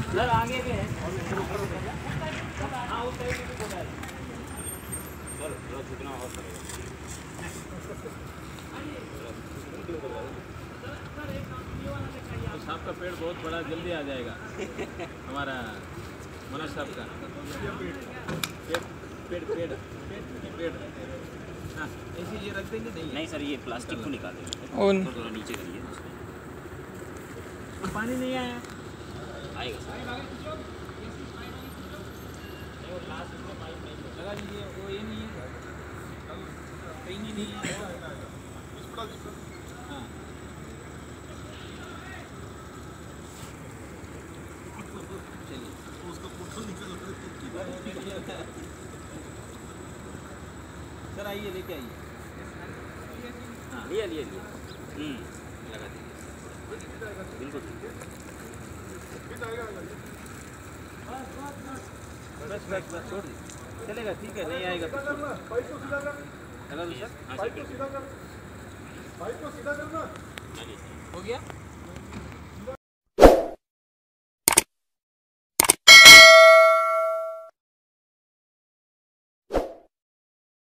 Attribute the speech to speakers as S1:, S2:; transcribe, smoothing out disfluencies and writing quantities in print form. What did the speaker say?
S1: sir आगे के हैं हाँ उस साइड भी बोला है सर थोड़ा झुकना और पड़ेगा तो साहब का पेड़ बहुत बड़ा जल्दी आ जाएगा हमारा मनोज साहब का पेड़ हाँ ऐसे ये रख देंगे नहीं सर ये प्लास्टिक को निकाल देंगे थोड़ा नीचे करिए पानी नहीं आया आएगा सर लगा दीजिए वो ये नहीं है कहीं नहीं है हाँ चलिए सर आइए लेके आइए हाँ लिए लगा दीजिए बिल्कुल बस छोड़ चलेगा ठीक है नहीं आएगा तो लगा दो सर हाँ सर हो गया